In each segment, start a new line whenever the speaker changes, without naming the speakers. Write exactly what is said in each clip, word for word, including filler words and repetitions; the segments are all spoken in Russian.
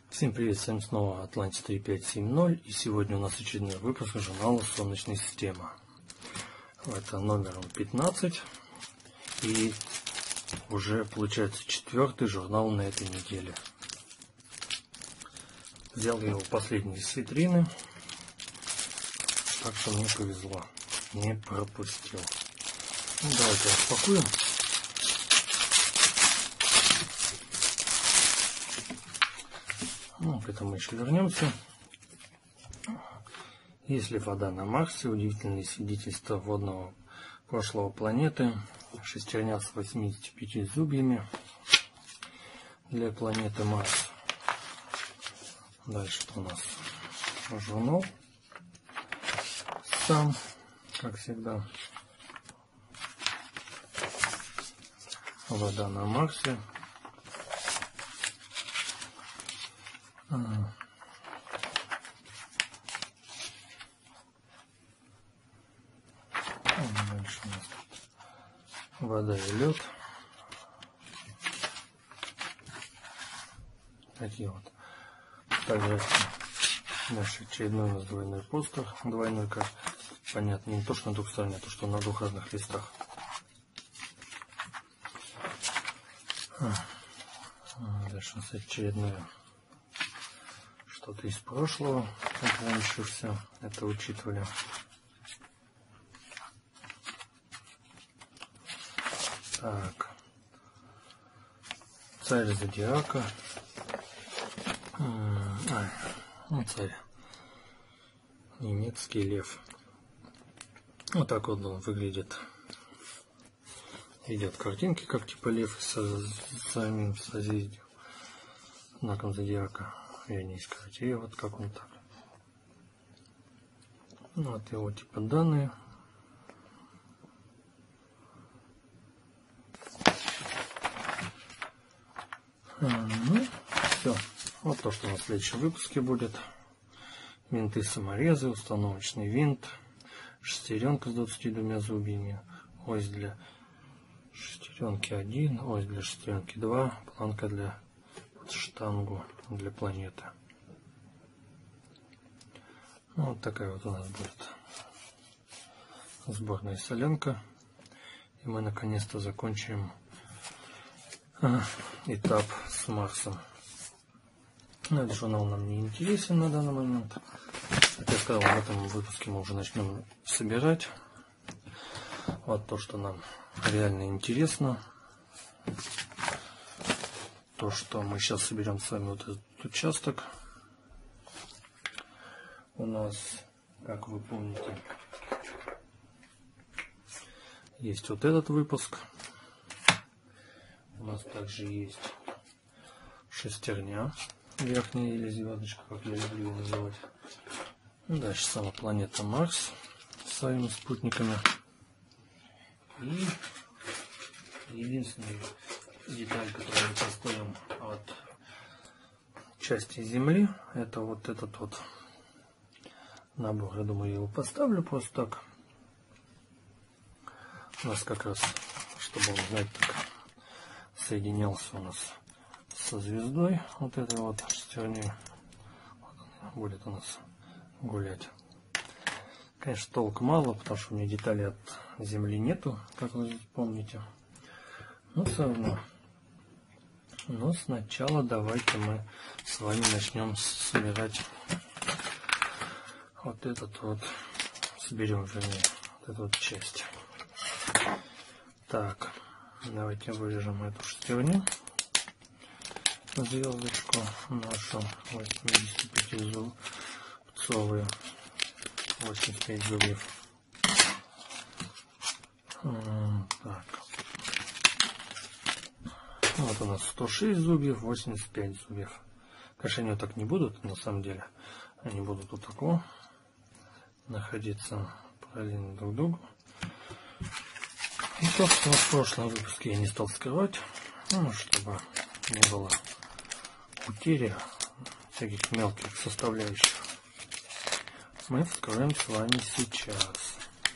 Всем привет, с вами снова Атлантис три пять семь ноль, и сегодня у нас очередной выпуск журнала Солнечная система. Это номером пятнадцать, и уже получается четвертый журнал на этой неделе. Взял я его последний с витрины, так что мне повезло, не пропустил. Ну, давайте распакуем. Ну, к этому еще вернемся. Есть ли вода на Марсе? Удивительные свидетельства водного прошлого планеты. Шестерня с восьмидесятью пятью зубьями для планеты Марс. Дальше что у нас? Журнал. Сам, как всегда. Вода на Марсе. Ага. Дальше у нас вода и лед. Такие вот фотографии. Дальше очередной у нас двойной постер. Двойной, как понятно, не то, что на двух сторонах, а то, что на двух разных листах. Дальше у нас очередное что-то из прошлого, как раньше все это учитывали. Так. Царь зодиака. А, ну, царь. Немецкий лев. Вот так вот он выглядит. Идет картинки, как типа лев со самим созвездием, знаком зодиака. Я не искать, и вот как он так. Вот его типа данные. А, ну, все. Вот то, что у нас в следующем выпуске будет. Винты-саморезы, установочный винт, шестеренка с двадцатью двумя зубьями, ось для шестеренки один, ось для шестеренки два, планка для штангу для планеты. Вот такая вот у нас будет сборная солянка. И мы наконец-то закончим а, этап с Марсом. Но этот журнал нам не интересен на данный момент. Как я сказал, в этом выпуске мы уже начнем собирать. Вот то, что нам реально интересно. То, что мы сейчас соберем с вами вот этот участок. У нас, как вы помните, есть вот этот выпуск. У нас также есть шестерня верхняя или звездочка, как я люблю ее называть. Дальше сама планета Марс с своими спутниками. И единственный деталь, которую мы поставим от части Земли, это вот этот вот набор. Я думаю, я его поставлю просто так. У нас как раз, чтобы он, знаете, так соединялся у нас со звездой. Вот этой вот шестерней. Вот он будет у нас гулять. Конечно, толк мало, потому что у меня деталей от Земли нету, как вы помните. Но все равно. Но сначала давайте мы с вами начнем собирать вот этот вот, соберем, вернее, вот эту вот часть. Так, давайте вырежем эту шестерню, звездочку нашу, восьмидесятипятизубцовую, восемьдесят пять зубьев. Так. Вот у нас сто шесть зубьев, восемьдесят пять зубьев. Конечно, они вот так не будут, на самом деле. Они будут вот такого находиться параллельно друг другу. И то, что в прошлом выпуске я не стал скрывать, ну, чтобы не было утери всяких мелких составляющих, мы вскроем с вами сейчас.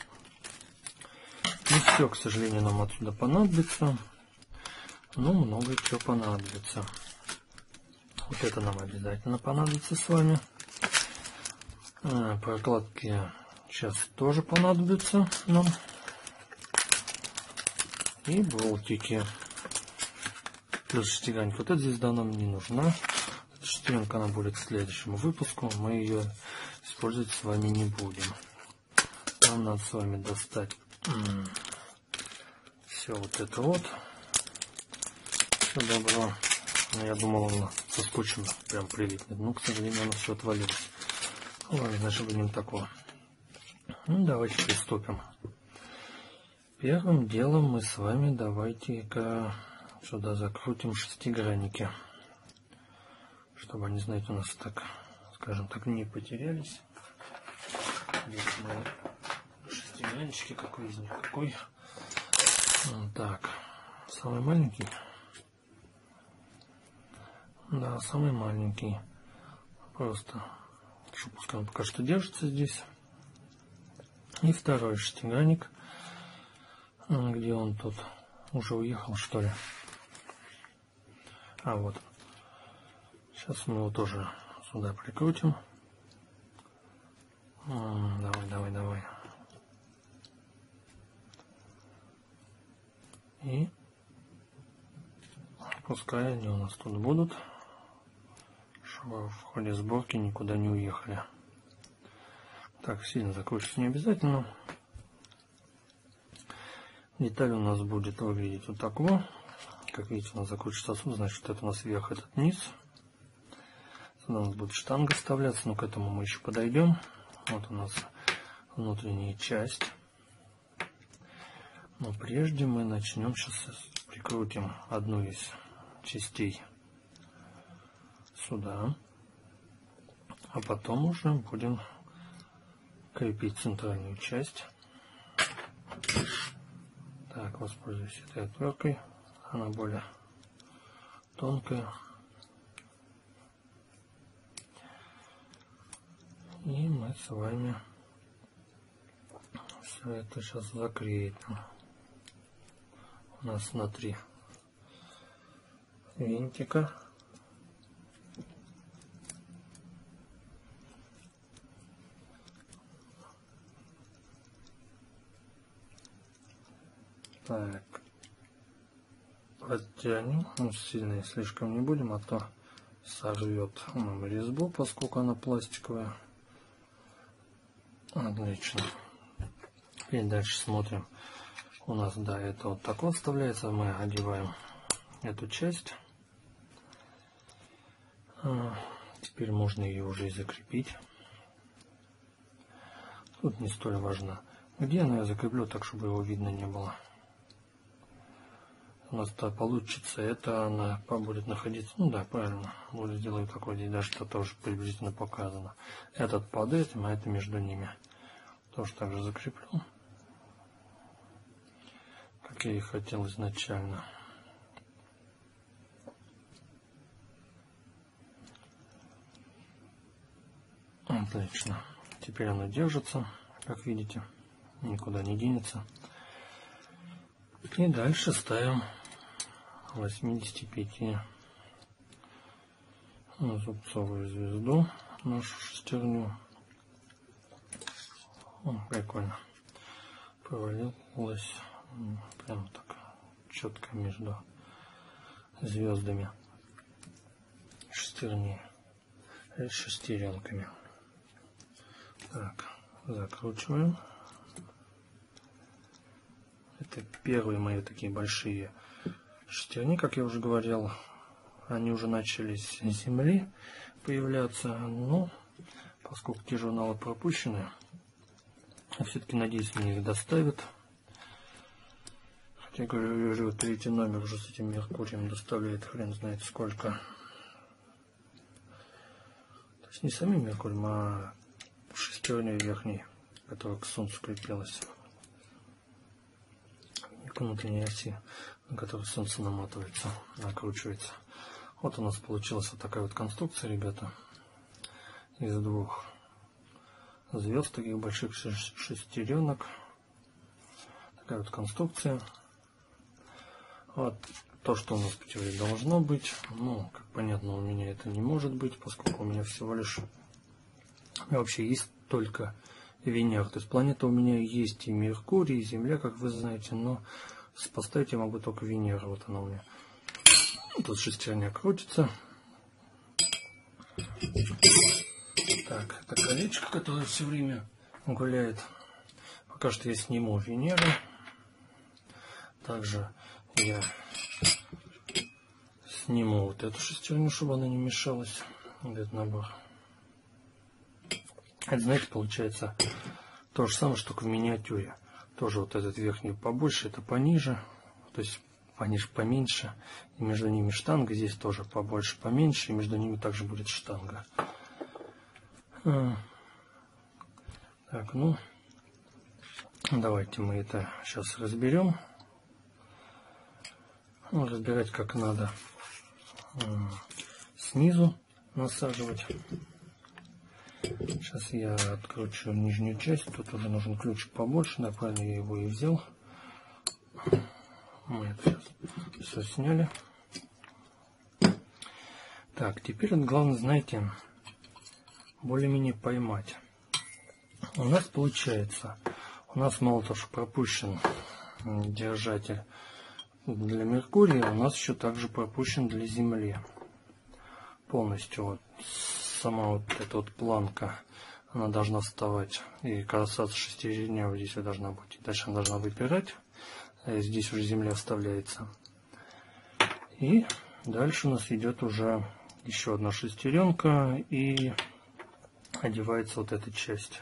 Не все, к сожалению, нам отсюда понадобится. Ну, много чего понадобится. Вот это нам обязательно понадобится с вами. Прокладки сейчас тоже понадобятся нам. И болтики. Плюс шестеренка. Вот эта звезда нам не нужна. Эта шестеренка она будет к следующему выпуску. Мы ее использовать с вами не будем. Нам надо с вами достать все вот это вот. Все добро. Но я думал, он со скотчем прям прилипнет. Но, к сожалению, оно все отвалилось. Ладно, значит, будем такого. Ну, давайте приступим. Первым делом мы с вами давайте-ка сюда закрутим шестигранники. Чтобы они, знаете, у нас так, скажем так, не потерялись. Здесь мои шестиграннички. Какой из них какой? Так, самый маленький. Да, самый маленький. Просто пускай он пока что держится здесь. И второй шестигранник. Где он тут? Уже уехал, что ли? А, вот. Сейчас мы его тоже сюда прикрутим. Давай, давай, давай. И пускай они у нас тут будут, чтобы в ходе сборки никуда не уехали. Так, сильно закручивать не обязательно. Деталь у нас будет выглядеть вот так вот. Как видите, у нас закручивается сосуд, значит, это у нас вверх, этот низ. Сюда у нас будет штанга вставляться, но к этому мы еще подойдем. Вот у нас внутренняя часть. Но прежде мы начнем, сейчас прикрутим одну из частей сюда. А потом уже будем крепить центральную часть. Так, воспользуюсь этой отверткой. Она более тонкая. И мы с вами все это сейчас закрепим. У нас внутри винтика. Так, подтянем, ну, сильно слишком не будем, а то сорвет нам резьбу, поскольку она пластиковая. Отлично. И дальше смотрим. У нас, да, это вот так вот вставляется. Мы одеваем эту часть. Теперь можно ее уже и закрепить. Тут не столь важно, где, но я закреплю так, чтобы его видно не было. У нас то получится, это она будет находиться, ну да, правильно, вот сделаю такой, здесь даже это тоже приблизительно показано. Этот под этим, а это между ними. Тоже так же закреплю, как я и хотел изначально. Отлично. Теперь оно держится, как видите, никуда не денется. И дальше ставим восемьдесят пять зубцовую звезду, нашу шестерню. О, прикольно. Провалилась прям так четко между звездами шестерни, шестеренками. Так, закручиваем. Это первые мои такие большие шестерни, как я уже говорил. Они уже начали с земли появляться, но поскольку те журналы пропущены, я все-таки надеюсь, мне их доставят. Хотя, говорю, третий номер уже с этим Меркурием доставляет хрен знает сколько. То есть не самим Меркурием, а шестерней верхней, которая к Солнцу крепилась. К внутренней оси, на которой Солнце наматывается, накручивается. Вот у нас получилась вот такая вот конструкция, ребята, из двух звезд, таких больших шестеренок. Такая вот конструкция. Вот то, что у нас теперь должно быть. Ну, как понятно, у меня это не может быть, поскольку у меня всего лишь... У меня вообще есть только Венера. То есть планета у меня есть и Меркурий, и Земля, как вы знаете, но поставить я могу только Венеру. Вот она у меня. Тут шестерня крутится. Так, это колечко, которое все время гуляет. Пока что я сниму Венеру. Также я сниму вот эту шестерню, чтобы она не мешалась. Вот этот набор. Это, знаете, получается то же самое, что только в миниатюре. Тоже вот этот верхний побольше, это пониже. То есть пониже, поменьше. И между ними штанга. Здесь тоже побольше, поменьше. И между ними также будет штанга. Так, ну, давайте мы это сейчас разберем. Ну, разбирать как надо. Снизу насаживать. Сейчас я откручу нижнюю часть. Тут уже нужен ключик побольше. Да, правильно, я его и взял. Мы это сейчас все сняли. Так, теперь вот главное, знаете, более-менее поймать. У нас получается, у нас мало того, что пропущен держатель для Меркурия, у нас еще также пропущен для Земли. Полностью вот сама вот эта вот планка, она должна вставать и касаться шестерня, вот здесь должна быть. Дальше она должна выпирать. Здесь уже Земля вставляется. И дальше у нас идет уже еще одна шестеренка и одевается вот эта часть.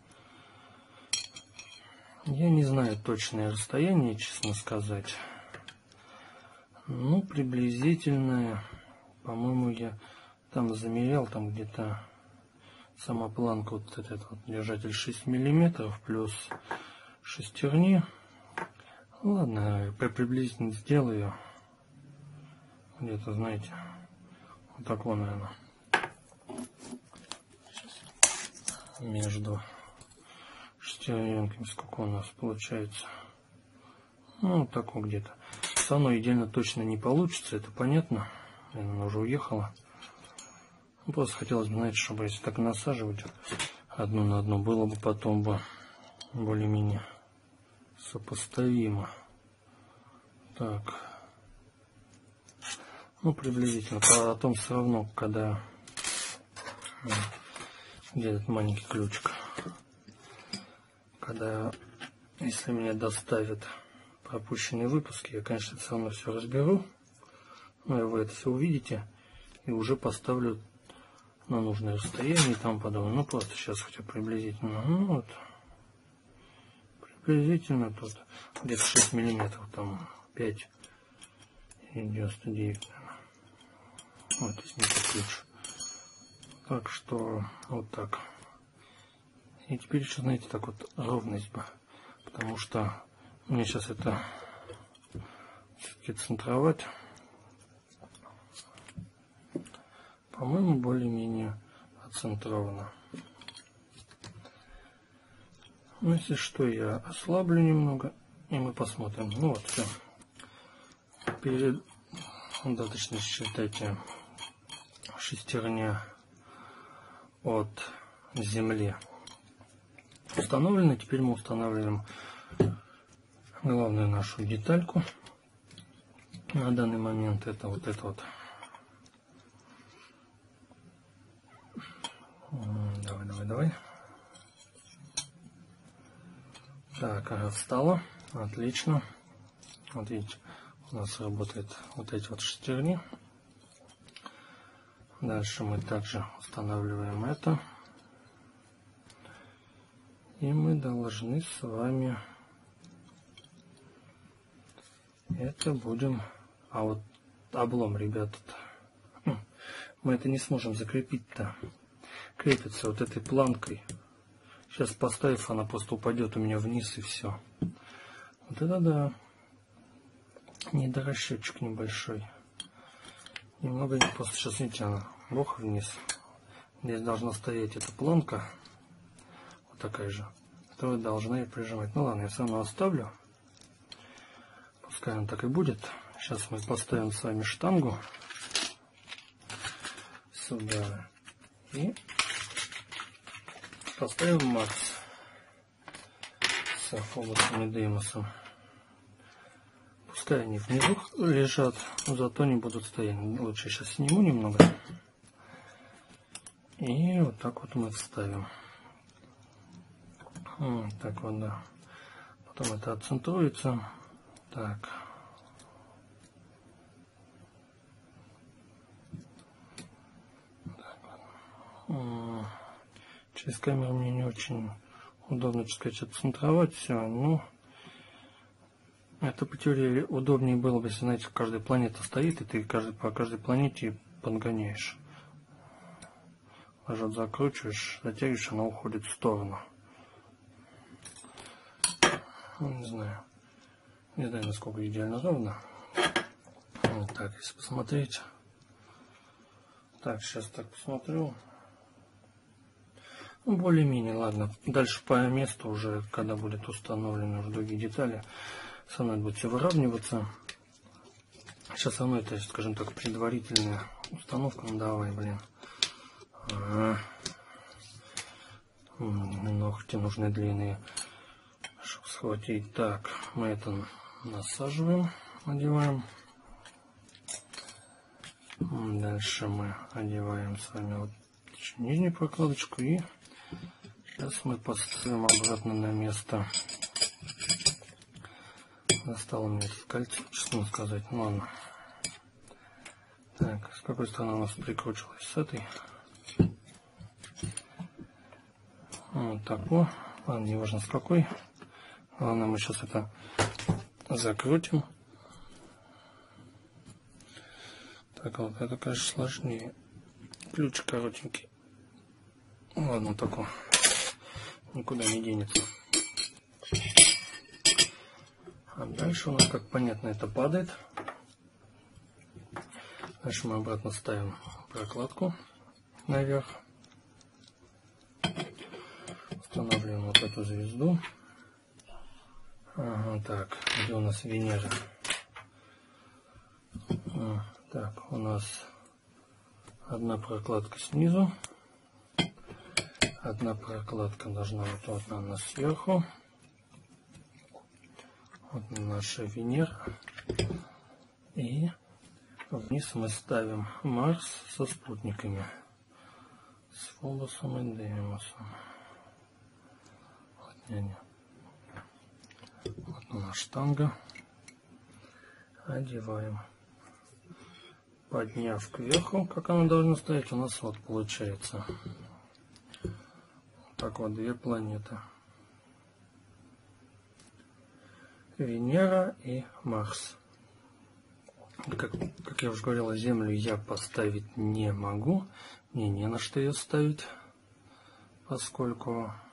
Я не знаю точное расстояние, честно сказать. Ну, приблизительное, по-моему, я там замерял, там где-то сама планка, вот этот вот держатель шесть миллиметров плюс шестерни. Ладно, я приблизительно сделаю. Где-то, знаете, вот так вот, наверное. Между шестеренками сколько у нас получается. Ну, вот так вот где-то. Со мной идеально точно не получится, это понятно. Она уже уехала. Просто хотелось бы, знаете, чтобы если так насаживать одну на одну, было бы потом бы более-менее сопоставимо. Так. Ну, приблизительно. Потом все равно, когда... Где этот маленький ключик? Когда, если мне доставят пропущенные выпуски, я, конечно, все равно все разберу. Но вы это все увидите. И уже поставлю на нужное расстояние и тому подобное. Ну, просто сейчас хотя приблизительно. Ну, вот. Приблизительно тут где-то шесть миллиметров, там пять и девяносто девять, наверное. Вот здесь не ключ. Так что вот так. И теперь еще, знаете, так вот ровность бы. Потому что мне сейчас это все-таки центровать. По-моему, более-менее оцентровано. Ну, если что, я ослаблю немного, и мы посмотрим. Ну вот, все. Перед... Достаточно считайте шестерня от Земли установлена. Теперь мы устанавливаем главную нашу детальку. На данный момент это вот это вот. Давай, давай, давай. Так, ага, встала. Отлично. Вот видите, у нас работают вот эти вот шестерни. Дальше мы также устанавливаем это. И мы должны с вами это будем... А вот облом, ребята, мы это не сможем закрепить-то. Крепится вот этой планкой. Сейчас поставив, она просто упадет у меня вниз и все. Вот это да. Недорасчетчик небольшой. Немного не просто сейчас, видите, она бог вниз. Здесь должна стоять эта планка. Вот такая же. Которую должна и прижимать. Ну ладно, я все равно оставлю. Пускай она так и будет. Сейчас мы поставим с вами штангу сюда и поставим Марс с Фобосом и Деймосом. Пускай они внизу лежат, но зато не будут стоять. Лучше сейчас сниму немного. И вот так вот мы вставим. Вот так вот, да. Потом это отцентруется. Так. Через камеру мне не очень удобно, так сказать, отцентровать все. Ну, это по теории удобнее было бы, если, знаете, каждая планета стоит, и ты каждый, по каждой планете подгоняешь. Нажат закручиваешь, затягиваешь, она уходит в сторону. Ну, не знаю. Не знаю, насколько идеально ровно. Вот так, если посмотреть. Так, сейчас так посмотрю. Ну, более-менее, ладно. Дальше по месту уже, когда будет установлены уже другие детали, со мной будет все выравниваться. Сейчас со мной это, скажем так, предварительная установка. Ну, давай, блин. Ага. Ногти нужны длинные, чтобы схватить. Так, мы это насаживаем, одеваем. Дальше мы одеваем с вами вот нижнюю прокладочку, и сейчас мы поставим обратно на место. Достало мне это кольцо, честно сказать. Ну ладно. Так, с какой стороны у нас прикручивалось? С этой. Вот так вот. Ладно, не важно с какой. Главное, мы сейчас это закрутим. Так, вот это, конечно, сложнее. Ключ коротенький. Ладно, такой. Никуда не денется. А дальше у нас, как понятно, это падает. Дальше мы обратно ставим прокладку наверх. Устанавливаем вот эту звезду. Ага, так, где у нас Венера? А, так, у нас одна прокладка снизу. Одна прокладка должна быть вот она сверху. Вот наша Венера. И вниз мы ставим Марс со спутниками. С Фобосом и Деймосом. Вот, не, не. Вот наша штанга. Одеваем. Подняв кверху, как она должна стоять, у нас вот получается. Так вот, две планеты. Венера и Марс. Как, как я уже говорил, Землю я поставить не могу. Мне не на что ее ставить, поскольку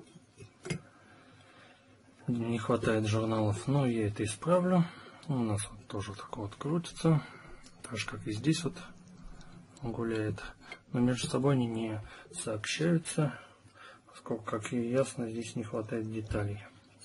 не хватает журналов. Но я это исправлю. У нас вот тоже так вот крутится. Так же, как и здесь вот гуляет. Но между собой они не сообщаются, поскольку, как и ясно, здесь не хватает деталей.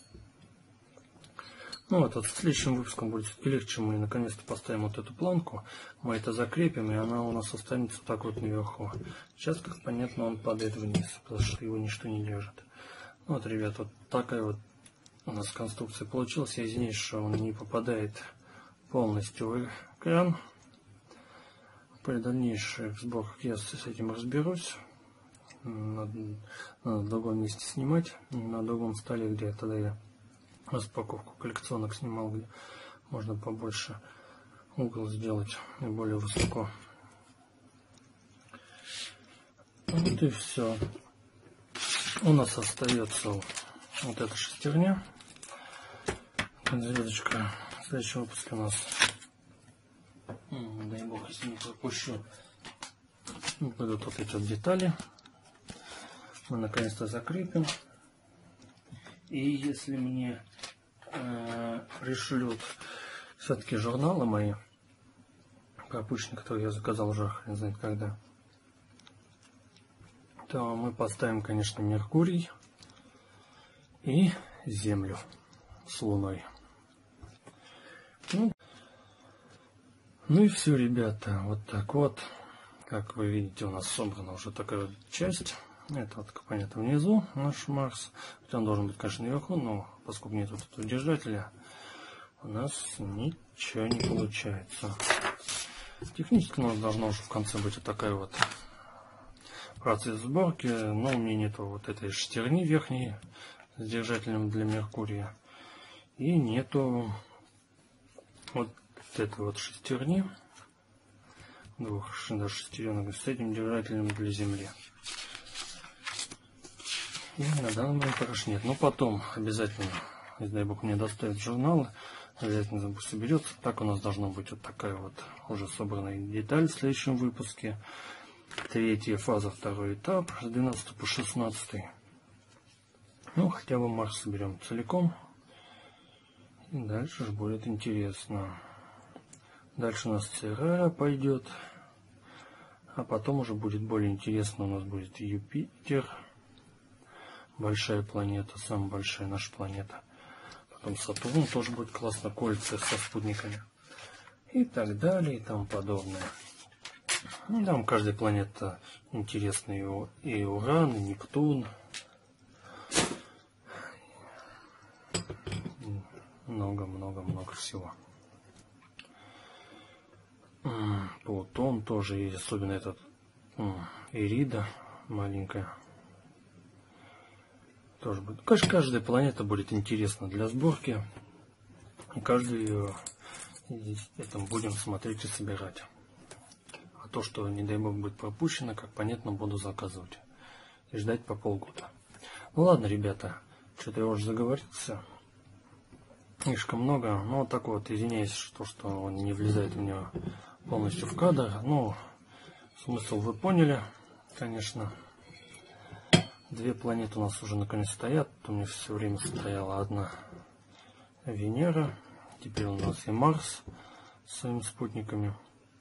Ну вот, вот в следующем выпуске будет легче. Мы наконец-то поставим вот эту планку. Мы это закрепим, и она у нас останется так вот наверху. Сейчас, как понятно, он падает вниз, потому что его ничто не держит. Ну вот, ребят, вот такая вот у нас конструкция получилась. Я извиняюсь, что он не попадает полностью в экран. При дальнейших сборках я с этим разберусь. Надо, надо в другом месте снимать, на другом столе, где тогда я распаковку коллекционок снимал, где можно побольше угол сделать и более высоко. Вот и все. У нас остается вот эта шестерня. Звездочка. В следующем выпуске у нас, дай бог, если не пропущу, будут вот эти вот детали. Мы наконец-то закрепим. И если мне э, пришлют все-таки журналы мои, пропущенные, которые я заказал уже хрен знает когда, то мы поставим, конечно, Меркурий и Землю с Луной. Ну, Ну и все, ребята, вот так вот. Как вы видите, у нас собрана уже такая вот часть. Это вот, как понятно, внизу наш Марс. Хотя он должен быть, конечно, наверху, но поскольку нет вот этого держателя, у нас ничего не получается. Технически у нас должна уже в конце быть вот такая вот процесс сборки, но у меня нету вот этой шестерни верхней с держателем для Меркурия. И нету вот этой вот шестерни, двух даже шестеренок с этим держателем для Земли. И на данный момент пока что нет. Но потом обязательно, если дай бог мне доставят журналы, обязательно соберется. Так у нас должна быть вот такая вот уже собранная деталь в следующем выпуске. Третья фаза, второй этап, с двенадцатого по шестнадцатый. Ну, хотя бы Марс соберем целиком. И дальше же будет интересно. Дальше у нас Церера пойдет. А потом уже будет более интересно. У нас будет Юпитер. Большая планета, самая большая наша планета. Потом Сатурн тоже будет классно, кольца со спутниками. И так далее, и тому подобное. Ну, там каждая планета интересная. И Уран, и Нептун. Много-много-много всего. Плутон тоже есть, особенно этот Ирида маленькая. Тоже будет. Конечно, каждая планета будет интересна для сборки. И каждую этом будем смотреть и собирать. А то, что, не дай бог, будет пропущено, как понятно, буду заказывать. И ждать по полгода. Ну ладно, ребята, что-то я уже заговорился. Слишком много. Ну вот так вот, извиняюсь, что, что он не влезает у меня полностью в кадр. Ну, смысл вы поняли, конечно. Две планеты у нас уже наконец стоят. У меня все время стояла одна Венера. Теперь у нас и Марс с своими спутниками.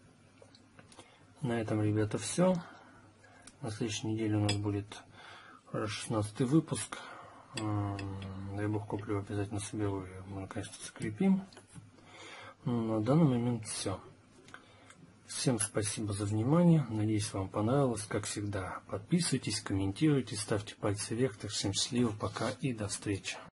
На этом, ребята, все. На следующей неделе у нас будет шестнадцатый выпуск. Дай бог, куплю, обязательно соберу и мы наконец-то закрепим. На данный момент все. Всем спасибо за внимание. Надеюсь, вам понравилось. Как всегда, подписывайтесь, комментируйте, ставьте пальцы вверх. Так, всем счастливо, пока и до встречи.